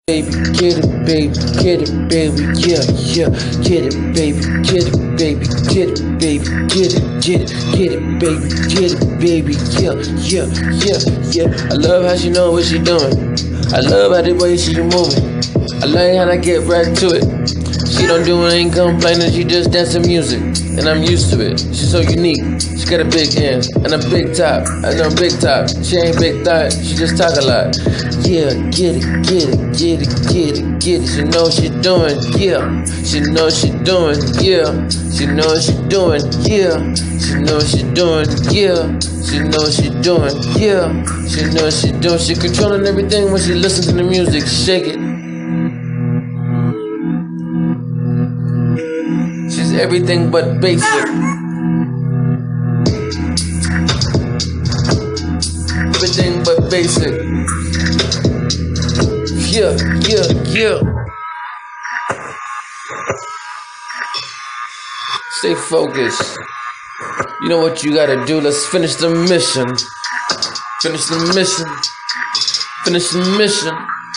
Baby, get it, baby, get it, baby, yeah, yeah, get it, baby, get it, baby, get it, baby, get it, baby, get it, baby, yeah, yeah, yeah, yeah. I love how she know what she doing. I love how the way she moving. I like how I get right to it. She don't do it, ain't complaining, she just dancing music, and I'm used to it. She's so unique. She got a big hand and a big top. I know big top. She ain't big thigh. She just talk a lot. Yeah, get it, get it, get it, get it, get it. She know she doing. Yeah, she know she doing. Yeah, she know she doing. Yeah, she know she doing. Yeah, she know she doing. Yeah, she know she doing. She controlling everything when she listens to the music. Shake it. She's everything but basic. Everything but basic. Yeah, yeah, yeah. Stay focused. You know what you gotta do. Let's finish the mission. Finish the mission. Finish the mission.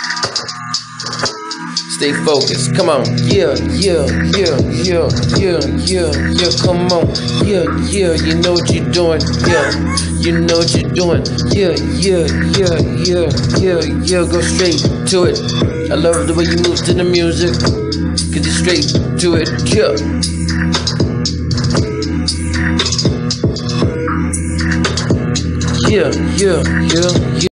Stay focused. Come on. Yeah, yeah, yeah, yeah, yeah, yeah, yeah. Come on. Yeah, yeah. You know what you're doing. Yeah, you know what you're doing. Yeah, yeah, yeah, yeah, yeah, yeah. Go straight to it. I love the way you move to the music. Get you straight to it. Yeah. Yeah, yeah, yeah, yeah.